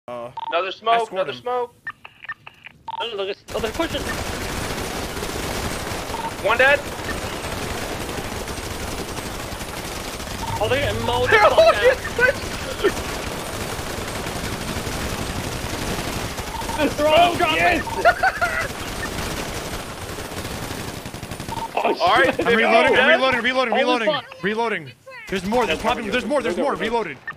Another smoke, another smoke. Oh, they're pushing. One dead. Oh, they're getting mowed the fuck out. They're all dropping. Oh, alright, I'm reloading, dead. reloading. Holy fuck. Reloading. There's more, there's more. Reloading.